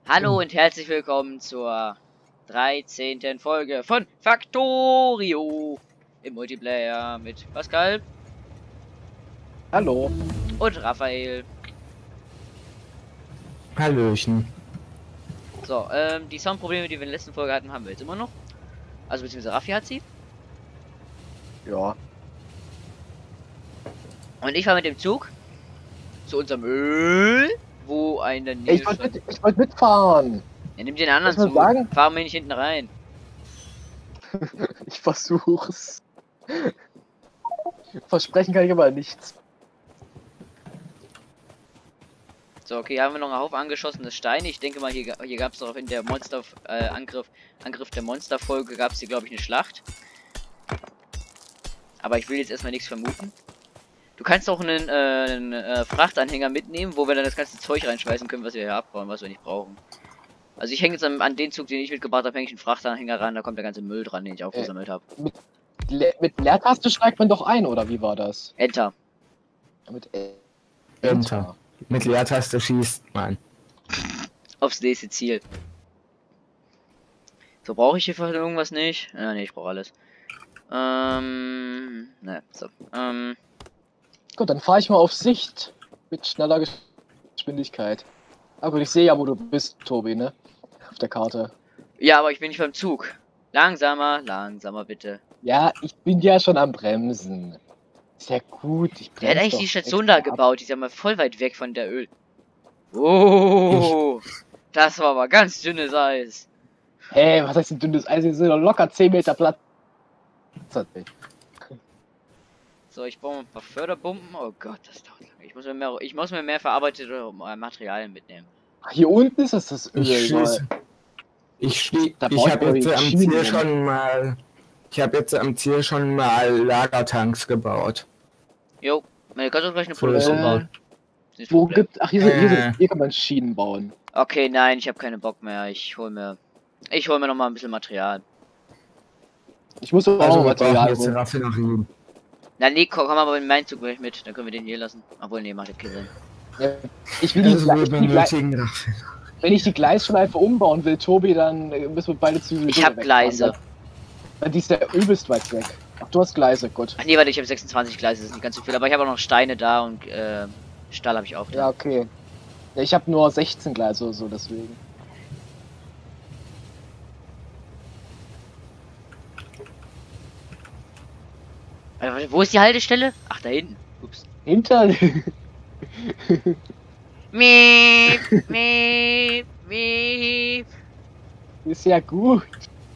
Hallo und herzlich willkommen zur 13. Folge von Factorio im Multiplayer mit Pascal Hallo. und Raphael. Hallöchen. So, die Soundprobleme, die wir in der letzten Folge hatten, haben wir jetzt immer noch. Also beziehungsweise Raffi hat sie. Ja. Und ich war mit dem Zug zu unserem Öl, wo eine Ich wollte mitfahren. Ja, nimm den anderen Muss man Zug. sagen? Fahren wir nicht hinten rein. Ich versuch's. Versprechen kann ich aber nichts. So, okay, haben wir noch einen Haufen angeschossenes Steine. Ich denke mal, hier gab es doch in der Angriff der Monsterfolge gab es hier, glaube ich, eine Schlacht. Aber ich will jetzt erstmal nichts vermuten. Du kannst auch einen Frachtanhänger mitnehmen, wo wir dann das ganze Zeug reinschmeißen können, was wir hier abbauen, was wir nicht brauchen. Also ich hänge jetzt an den Zug, den ich mitgebracht habe, hänge ich einen Frachtanhänger ran, da kommt der ganze Müll dran, den ich aufgesammelt habe. Mit Leertaste steigt man doch ein, oder wie war das? Enter. Mit Enter. Mit Leertaste schießt man. Aufs nächste Ziel. So, brauche ich hier für irgendwas nicht? Ja, nee, ich brauche alles. Ne, so. Gut, dann fahre ich mal auf Sicht. Mit schneller Geschwindigkeit. Aber gut, ich sehe ja, wo du bist, Tobi, ne? Auf der Karte. Ja, aber ich bin nicht beim Zug. Langsamer, langsamer bitte. Ja, ich bin ja schon am Bremsen. Sehr gut, ich bremse. Der hat eigentlich doch die Station da extra ab. gebaut, die ist ja mal voll weit weg von der Öl. Oh, das war aber ganz dünnes Eis. Hey, was heißt denn dünnes Eis? Wir sind doch locker 10 Meter Platz. So, ich baue mal ein paar Förderbomben. Oh Gott, das dauert lange. Ich muss mir mehr verarbeitete Materialien mitnehmen. Ach, hier unten ist das Öl. Ich schieße. Ich Da habe braucht man jetzt die am Schienen Ziel rum. schon mal. Ich habe jetzt am Ziel schon mal Lagertanks gebaut. Jo, man kann doch gleich eine So Produktion ist- bauen. Ist nicht das Wo Problem. gibt. Ach, hier kann man Schienen bauen. Okay, nein, ich habe keine Bock mehr. Ich hol mir noch mal ein bisschen Material. Ich muss auch Also wir brauchen Material jetzt holen. Raffinerien. Na nee, komm aber in meinen Zug gleich mit. Dann können wir den hier lassen. Obwohl, nee, macht jetzt keinen Sinn. Ja, ich will die, Also wir die, benötigen Raffinerien. wenn ich die Gleisschleife umbauen will, Tobi, dann müssen wir beide Züge. Ich hab Gleise. Weil die ist ja übelst weit weg. Ach, du hast Gleise, gut. Ach nee, warte, ich habe 26 Gleise, das ist nicht ganz so viel. Aber ich habe auch noch Steine da und Stahl habe ich auch da. Ja, okay. Ja, ich habe nur 16 Gleise oder so, deswegen. Warte, wo ist die Haltestelle? Ach, da hinten. Ups. Hinter. Miep, miep, miep. Ist ja gut.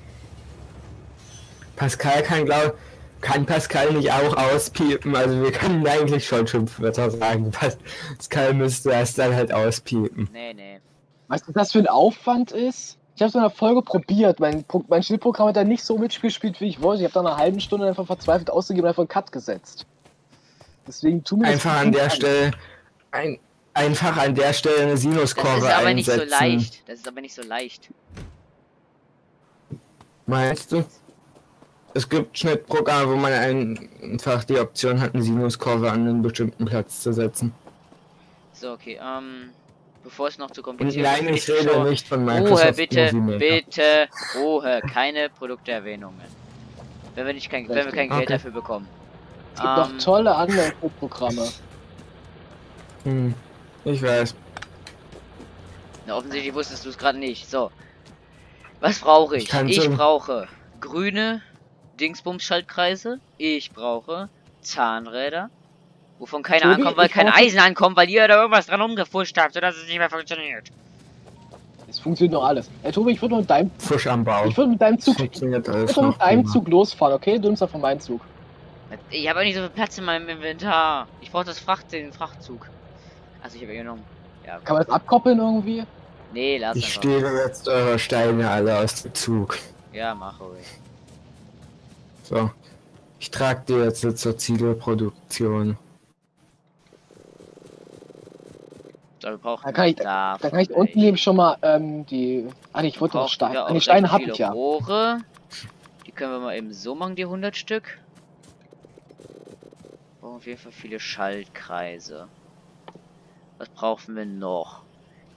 Pascal kann Pascal nicht auch auspiepen, also wir können eigentlich schon Schimpfwörter sagen. Pascal müsste das dann halt auspiepen. Nee. Weißt du, was das für ein Aufwand ist? Ich habe so eine Folge probiert. Mein Schnittprogramm hat da nicht so mitgespielt, wie ich wollte. Ich habe nach einer halben Stunde einfach verzweifelt ausgegeben und einfach einen Cut gesetzt. Deswegen tun wir Einfach an der Stelle einfach an der Stelle eine Das Sinuskurve ist aber nicht so einsetzen. leicht. Das ist aber nicht so leicht. Meinst du? Es gibt Schnittprogramme, wo man einfach die Option hat, eine Sinuskurve an einen bestimmten Platz zu setzen. So, okay, bevor es noch zu Und kompliziert nein, wird, ich rede nicht von Microsoft Ruhe, bitte, Movie Maker. bitte, Ruhe, keine Produkterwähnungen. Wenn wir kein Geld Okay. dafür bekommen. Es gibt noch tolle andere Programme. Ich weiß. Na, offensichtlich wusstest du es gerade nicht. So. Was brauche ich? Ich brauche grüne Dingsbums-Schaltkreise. Ich brauche Zahnräder. Wovon keine Tobi, ankommen, weil ich kein brauche- Eisen ankommt, weil ihr da irgendwas dran umgefuscht habt, sodass es nicht mehr funktioniert. Es funktioniert noch alles. Hey Tobi, ich würde mit deinem Fisch am Bau. Zug. Funktioniert Ich alles würde noch mit deinem prima. Zug losfahren, okay? Du nimmst davon meinen Zug. Ich habe auch nicht so viel Platz in meinem Inventar. Ich brauche den Frachtzug. Also ich habe hier noch. Ja, Kann man das abkoppeln irgendwie? nee, lass Ich einfach. stehle jetzt eure Steine alle aus dem Zug. Ja, mach ruhig. So. Ich trage die jetzt zur Zielproduktion. So, wir brauchen Da kann ich unten nämlich schon mal die. Ah, nee, ich wollte noch Steine. Ah, die Steine habe ich ja. Rohre. Die können wir mal eben so machen, die 100 Stück. Brauchen auf jeden Fall viele Schaltkreise. Was brauchen wir noch?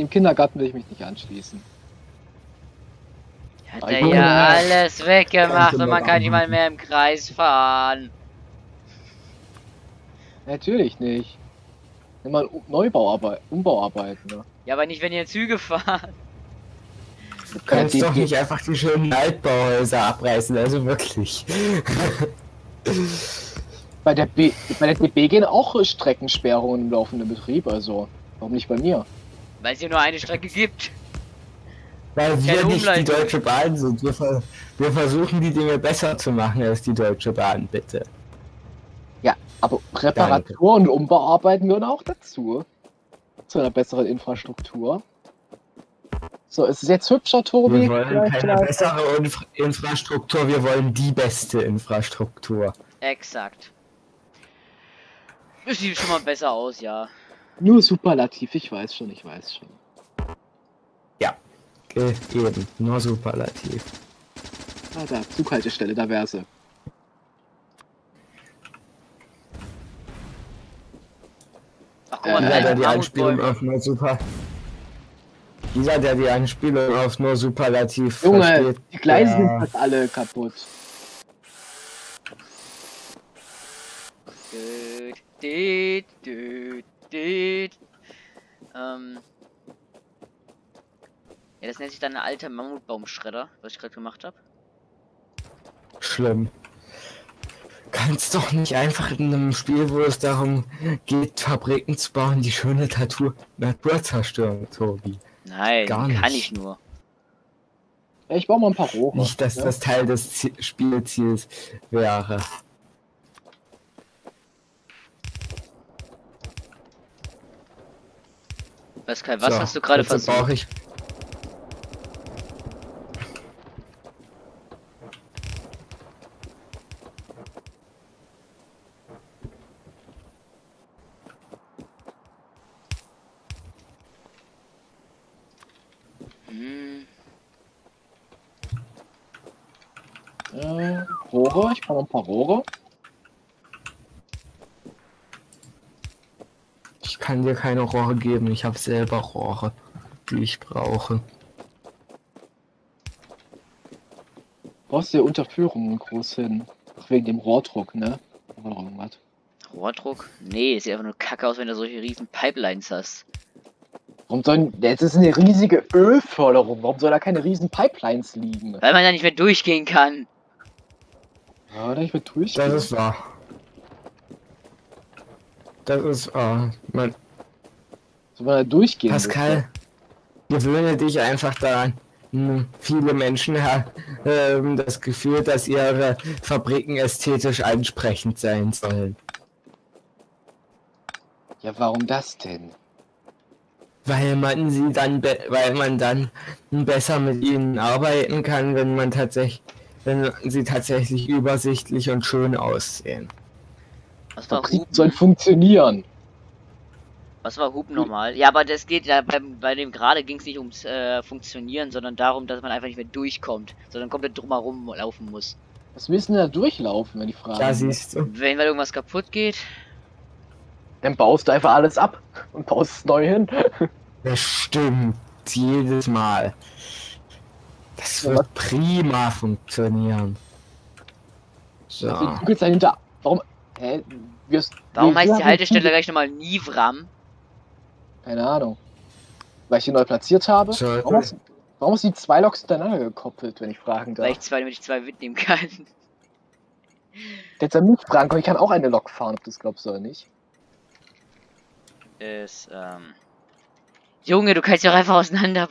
dem Kindergarten will ich mich nicht anschließen. Hat er ja alles weggemacht und man kann nicht mal mehr im Kreis fahren. Natürlich nicht. Nimm mal Umbauarbeiten, ne? Ja, aber nicht, wenn ihr Züge fahren. Du kannst doch nicht einfach die schönen Altbauhäuser abreißen, also wirklich. Bei der DB gehen auch Streckensperrungen im laufenden Betrieb, also warum nicht bei mir? Weil es hier nur eine Strecke gibt. Weil wir nicht die Deutsche Bahn sind. Wir versuchen die Dinge besser zu machen als die Deutsche Bahn, bitte. Ja, aber Reparatur und Umbauarbeiten gehören auch dazu. Zu einer besseren Infrastruktur. So, ist es jetzt hübscher, Tobi? Wir wollen keine bessere Infrastruktur, wir wollen die beste Infrastruktur. Exakt. Das sieht schon mal besser aus, ja. Nur superlativ, ich weiß schon. Ja, eben, nur superlativ. Ah, da, Zughaltestelle, da wäre sie. Ach, guck mal, der die Anspielung auf nur super... Dieser, der die Anspielung auf nur superlativ Junge, versteht, die Gleise sind fast alle kaputt. Ja, das nennt sich dann ein alter Mammutbaumschredder, was ich gerade gemacht habe. Schlimm. Kannst doch nicht einfach in einem Spiel, wo es darum geht, Fabriken zu bauen, die schöne Natur zerstören, Tobi. Nein, Gar kann nicht. ich nur. Ja, ich baue mal ein paar Rohre. Nicht, dass das Teil des Spielziels wäre. Pascal, was hast du gerade versucht? Ich Rohre, ich baue ein paar Rohre. Ich kann dir keine Rohre geben, ich habe selber Rohre, die ich brauche. Brauchst du ja Unterführungen groß hin. Ach, wegen dem Rohrdruck, ne? Oder irgendwas. Rohrdruck? Nee, sieht einfach nur kacke aus, wenn du solche riesen Pipelines hast. Warum sollen. Jetzt ist eine riesige Ölförderung. Warum soll da keine riesen Pipelines liegen? Weil man da nicht mehr durchgehen kann. Ja, da ich mit durchgehen. Das ist wahr. Das ist wahr. Soll man da durchgehen? Pascal, gewöhne dich einfach daran. Viele Menschen haben das Gefühl, dass ihre Fabriken ästhetisch ansprechend sein sollen. Ja, warum das denn? Weil man dann besser mit ihnen arbeiten kann, wenn sie tatsächlich übersichtlich und schön aussehen. Was war Fabriken Hupen? sollen funktionieren. Was war Hupen nochmal? Ja, aber das geht ja bei dem gerade ging es nicht ums Funktionieren, sondern darum, dass man einfach nicht mehr durchkommt, sondern komplett drumherum laufen muss. Was müssen da durchlaufen, wenn die Frage Ja, ist? siehst du. Wenn weil irgendwas kaputt geht. Dann baust du einfach alles ab und baust es neu hin. Das stimmt. Jedes Mal. Das wird prima funktionieren. So. Du guckst dahinter. Warum? Hä? Warum heißt die Haltestelle gleich nochmal Nivram? Keine Ahnung. Weil ich die neu platziert habe? So, Warum ist die zwei Loks hintereinander gekoppelt, wenn ich fragen darf? Weil ich zwei, damit ich zwei mitnehmen kann. Jetzt an mich fragen, komm, ich kann auch eine Lok fahren, ob du es glaubst oder nicht. Junge, du kannst ja auch einfach auseinander.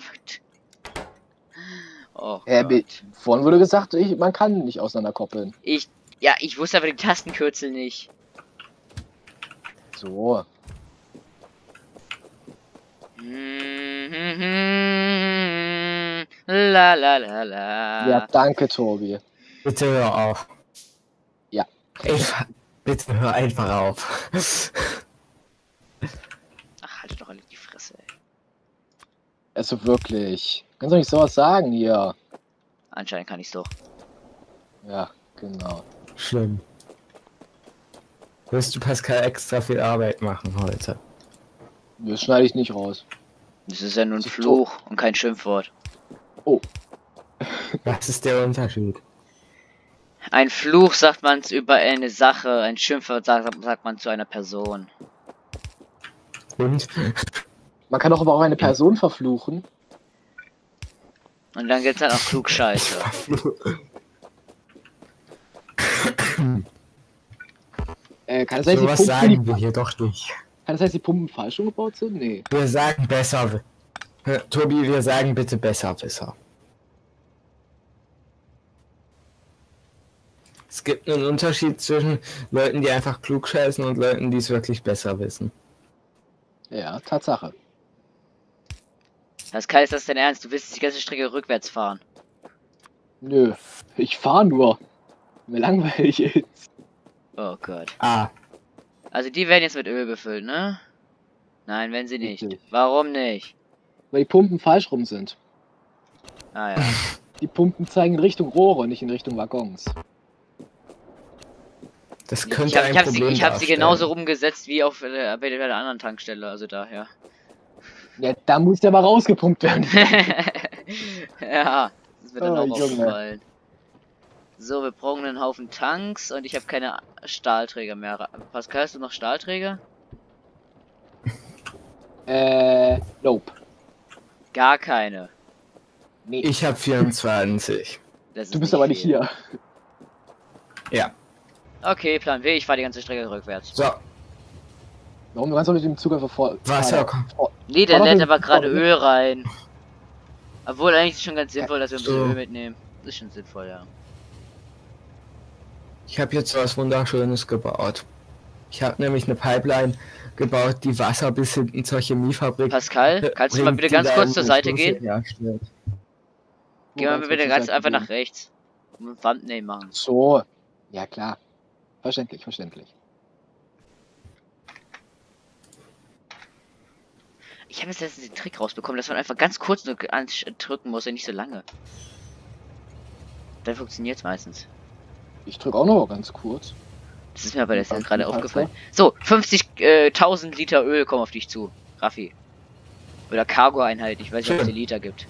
Oh Gott. Vorhin wurde gesagt, man kann nicht auseinanderkoppeln. Ja, ich wusste aber den Tastenkürzel nicht. So. La la la la. Ja, danke, Tobi. Bitte hör auf. Ja. Bitte hör einfach auf. Ach, halt doch alle die Fresse, ey. Also wirklich. Kannst du nicht sowas sagen hier? Anscheinend kann ich's doch. Ja, genau. Schlimm. Wirst du Pascal extra viel Arbeit machen heute? Das schneide ich nicht raus. Das ist ja nur ein Sie Fluch und kein Schimpfwort. Oh, Was ist der Unterschied? Ein Fluch sagt man über eine Sache, ein Schimpfwort sagt man zu einer Person. Und? man kann doch aber auch eine Person verfluchen. Und dann gibt's halt auch Klugscheiße. Kann es sein, So was sagen wir hier doch nicht. kann es sein, dass die Pumpen falsch umgebaut sind? Nee. Wir sagen besser. Tobi, wir sagen bitte besser. Es gibt einen Unterschied zwischen Leuten, die einfach klug scheißen und Leuten, die es wirklich besser wissen. Ja, Tatsache. Pascal, ist das denn ernst? Du willst die ganze Strecke rückwärts fahren. Nö, ich fahre nur. Mir langweilig ist. Oh Gott. Ah, Also die werden jetzt mit Öl befüllt, ne? Nein, wenn sie nicht. Richtig. Warum nicht? Weil die Pumpen falsch rum sind. Ah ja. Die Pumpen zeigen in Richtung Rohre, nicht in Richtung Waggons. das Ich könnte ein hab Problem sie darstellen. genauso rumgesetzt wie auf bei der anderen Tankstelle, also daher. Ja, da muss der mal rausgepumpt werden. Ja, das ist mir dann Oh, auch Junge. aufgefallen. So, wir brauchen einen Haufen Tanks und ich habe keine Stahlträger mehr. Pascal, hast du noch Stahlträger? Nope. Gar keine. Nee. Ich habe 24. Das ist Du bist aber nicht viel. hier. Ja. Okay, Plan B, ich fahre die ganze Strecke rückwärts. So, Warum? Du kannst doch mit dem Zug einfach vor. Wasser. Nee, der Fahr doch lädt mit- aber gerade fahr doch mit- Öl rein. Obwohl eigentlich ist es schon ganz sinnvoll, dass wir ein bisschen so. Öl mitnehmen. Das ist schon sinnvoll, ja. Ich habe jetzt was Wunderschönes gebaut. Ich habe nämlich eine Pipeline gebaut, die Wasser bis hinten zur Chemiefabrik. Pascal, kannst du mal bringt, bitte die ganz da kurz im zur Seite Fluss gehen? herstellt. Geh mal Wo bitte kannst du ganz zur Seite einfach gehen? nach rechts. Und ein Thumbnail machen. So. Ja, klar. Verständlich, verständlich. Ich habe jetzt letztens den Trick rausbekommen, dass man einfach ganz kurz nur drücken muss und nicht so lange. Dann funktioniert es meistens. Ich drücke auch noch ganz kurz. Das ist mir aber jetzt Danke, gerade Pascal. aufgefallen. So, 50.000 Liter Öl kommen auf dich zu. Raffi. Oder Cargo-Einheit, ich weiß nicht, ob es die Schön. Liter gibt.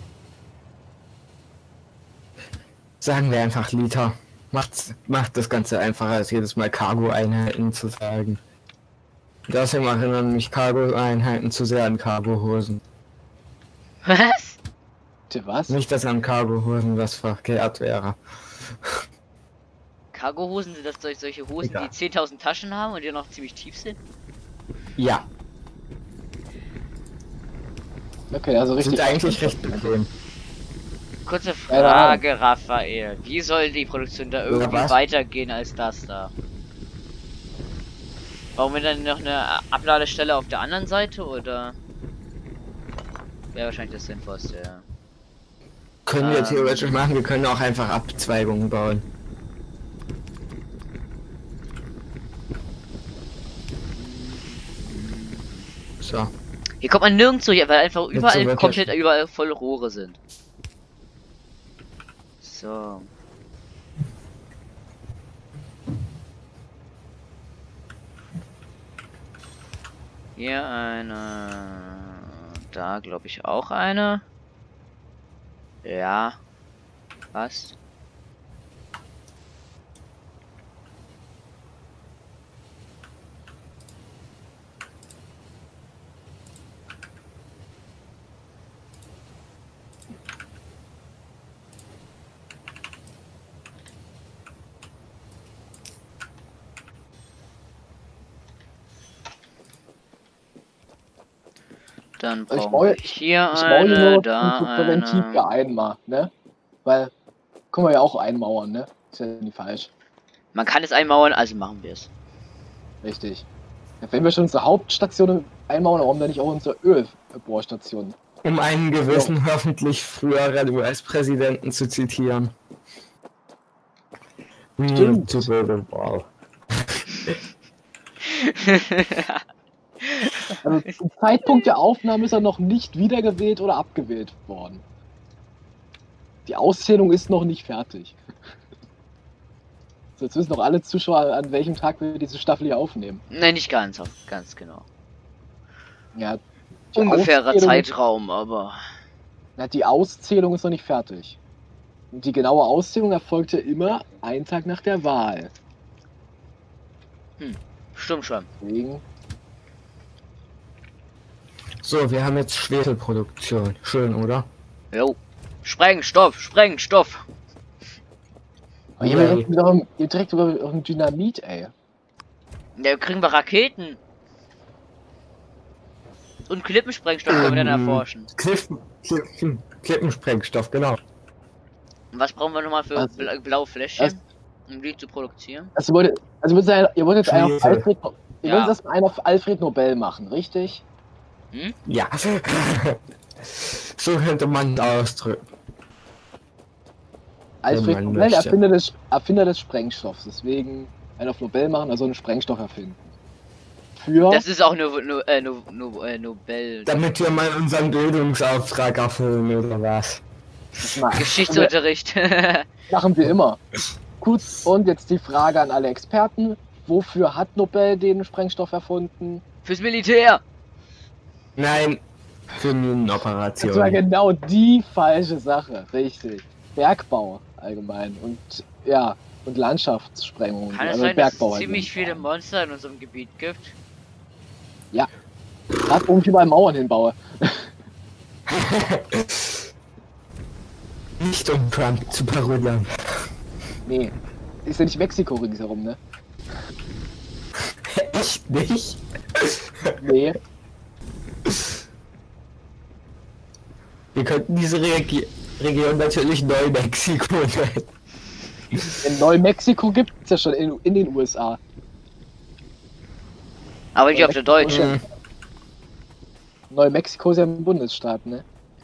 Sagen wir einfach Liter. Macht das Ganze einfacher, als jedes Mal Cargo-Einheiten zu sagen. Und außerdem erinnern mich Cargo-Einheiten zu sehr an Cargo-Hosen. Was? Bitte was? Nicht, dass an Cargo-Hosen was verkehrt wäre. Cargo-Hosen, sind das solche Hosen, Egal. die 10.000 Taschen haben und die noch ziemlich tief sind? Ja, Okay, also richtig. sind eigentlich recht bequem. Kurze Keine Frage, Raphael. Wie soll die Produktion da irgendwie was? weitergehen als das da? Brauchen wir dann noch eine Abladestelle auf der anderen Seite oder? Wäre wahrscheinlich das Sinnvollste, ja. Können wir theoretisch machen, wir können auch einfach Abzweigungen bauen. So. Hier kommt man nirgendwo, weil einfach überall wird komplett ja- überall voll Rohre sind. So. Hier eine. Da glaube ich auch eine. Ja. Was? Dann Ich brauchen baue- wir hier Ich baue hier eine, nur da so präventiv eine. für einmal, ne? Weil, können wir ja auch einmauern, ne? Ist ja nicht falsch. Man kann es einmauern, also machen wir es. Richtig. Ja, wenn wir schon unsere Hauptstation einmauern, warum dann nicht auch unsere Ölbohrstation? Um einen gewissen, hoffentlich früheren US-Präsidenten zu zitieren. Stimmt. To build a wall. Also zum Zeitpunkt der Aufnahme ist er noch nicht wiedergewählt oder abgewählt worden. Die Auszählung ist noch nicht fertig. So, jetzt wissen noch alle Zuschauer, an welchem Tag wir diese Staffel hier aufnehmen. Nein, nicht ganz, ganz genau. Ja, ungefährer Auszählung- Zeitraum, aber Na, die Auszählung ist noch nicht fertig. Und die genaue Auszählung erfolgte immer einen Tag nach der Wahl. stimmt schon. Deswegen, So, wir haben jetzt Schwefelproduktion. Schön, oder? Jo. Sprengstoff, Sprengstoff. aber hier Yay. direkt über ein Dynamit, ey. Ja, kriegen wir Raketen. Und Klippensprengstoff können wir dann erforschen. Klippensprengstoff, genau. Und was brauchen wir nochmal für Also- blaue Fläschchen? Um die zu produzieren? Also ihr wollt jetzt einen auf Schwefel. Alfred, ihr Ja. wollt das einen auf Alfred Nobel machen, richtig? Ja. So könnte man es ausdrücken. Alfred man Nobel, möchte. Erfinder des Sprengstoffs, deswegen einen auf Nobel machen, also einen Sprengstoff erfinden. Für Das ist auch Nobel. Damit wir mal unseren Bildungsauftrag erfüllen, oder was? Geschichtsunterricht. machen wir immer. Gut, und jetzt die Frage an alle Experten. Wofür hat Nobel den Sprengstoff erfunden? Fürs Militär. Nein, für Das war Minenoperationen. genau die falsche Sache, richtig. Bergbau allgemein und ja, und Landschaftssprengung. Kann es also sein, dass es Bergbau ziemlich viele Monster in unserem Gebiet gibt? Gerade wo ich überall Mauern hinbaue. Nicht um Trump zu parodieren. Nee. Ist ja nicht Mexiko ringsherum, ne? Echt nicht? Nee. Wir könnten diese Region natürlich Neu-Mexiko nennen. In Neu-Mexiko gibt es ja schon in den USA. Aber nicht auf der Deutsch. Mhm. Neu-Mexiko ist ja ein Bundesstaat, ne?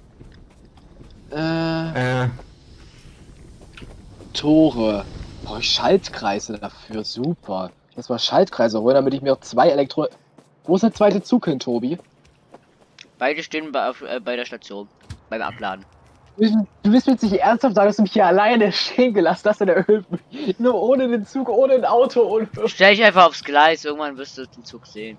Tore. Brauche ich Schaltkreise dafür. Super. Das war Schaltkreise holen, damit ich mir auch 2 Elektro... Wo ist der zweite Zug hin, Tobi? Beide stehen bei der Station. Beim Abladen. Du willst mir jetzt nicht ernsthaft sagen, dass du mich hier alleine stehen gelassen hast in der Höhe. Nur ohne den Zug, ohne ein Auto, ohne... Stell dich einfach aufs Gleis, irgendwann wirst du den Zug sehen.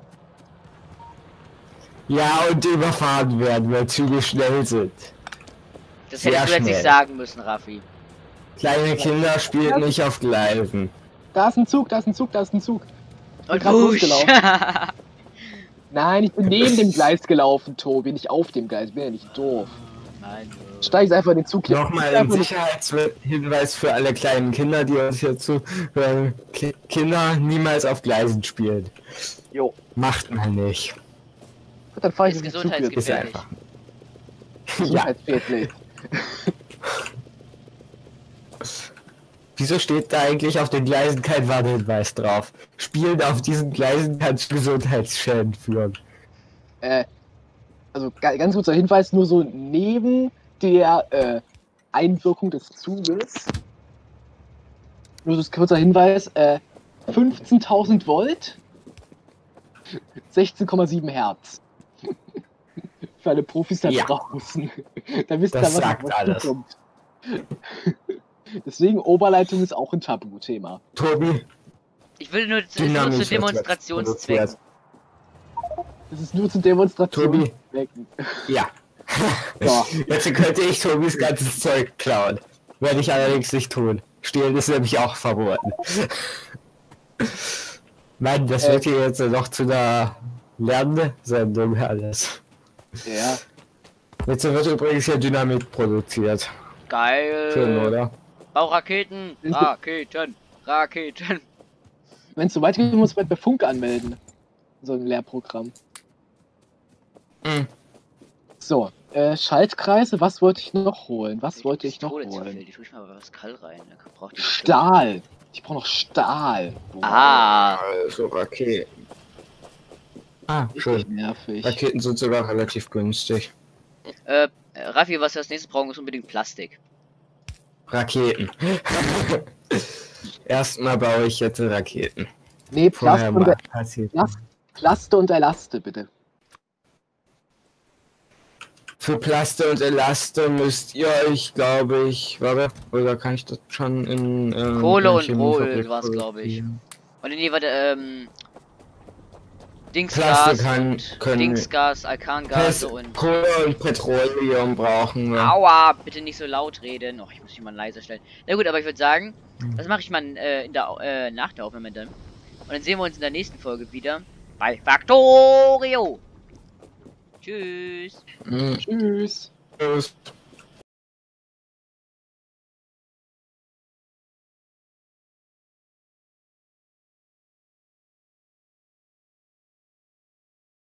Ja, und überfahren werden, weil Züge schnell sind. Das Sehr hättest du jetzt nicht schnell. sagen müssen, Raffi. Kleine Kinder spielen nicht auf Gleisen. Da ist ein Zug, da ist ein Zug, da ist ein Zug. Und grad wusch. losgelaufen. Nein, ich bin neben dem Gleis gelaufen, Tobi, nicht auf dem Gleis. Ich bin ja nicht doof. Nein. Steig einfach in den Zug hier. Nochmal ein Sicherheitshinweis für alle kleinen Kinder, die uns hier zuhören. Kinder niemals auf Gleisen spielen. Jo. Macht man nicht. Gut, dann fahr ich Ist in den Zug Ist Gefährlich. einfach. Ja. Gesundheitsschädlich. Wieso steht da eigentlich auf den Gleisen kein Warnhinweis drauf? Spielen auf diesen Gleisen kann zu Gesundheitsschäden führen. Also ganz kurzer Hinweis, nur so neben der Einwirkung des Zuges. Nur so ein kurzer Hinweis, 15.000 Volt, 16,7 Hertz. Für alle Profis da Ja. draußen. Da wisst ihr, Das was sagt was alles. zukommt. Deswegen Oberleitung ist auch ein Tabuthema. Tobi, Ich will nur zu Dynamisch Demonstrationszwecken. Das ist nur zur Demonstration. Tobi. Zwecken. Ja. So. Jetzt könnte ich Tobis ganzes Zeug klauen. Werde ich allerdings nicht tun. Stehlen ist nämlich auch verboten. Mann, das wird hier jetzt noch zu einer Lernsendung alles. Ja. Jetzt wird übrigens hier Dynamit produziert. Geil. Schön, oder? Bau Raketen. Raketen. Raketen. Wenn es soweit geht, müssen wir uns bald bei Funk anmelden. So ein Lehrprogramm. Mhm. So, Schaltkreise, was wollte ich noch holen? Was wollte ich noch Pistole zu viel. holen? Die tue ich mal was Kall rein. Da braucht die Stahl. Ich brauche noch Stahl. Boah, Ah. Also Raketen. Ah, richtig schön. nervig. Raketen sind sogar relativ günstig. Raffi, was wir als nächstes brauchen, ist unbedingt Plastik. Raketen. Erstmal baue ich jetzt Raketen. Nee, Vorher mal passiert. Plaste und Elaste, bitte. Für Plaste und Elaste müsst ihr euch, glaube ich, oder kann ich das schon in Kohle in und Chemiefabrik Rohl war's, glaube ich. produzieren? Und in die, Dingsgas können Dingsgas, Alkangase und... Kohle und Petroleum brauchen wir. Aua, bitte nicht so laut reden. Och, ich muss mich mal leiser stellen. Na gut, aber ich würde sagen, das mache ich mal nach der Aufnahme dann. Und dann sehen wir uns in der nächsten Folge wieder bei Factorio. Tschüss. Mhm. Tschüss. Tschüss.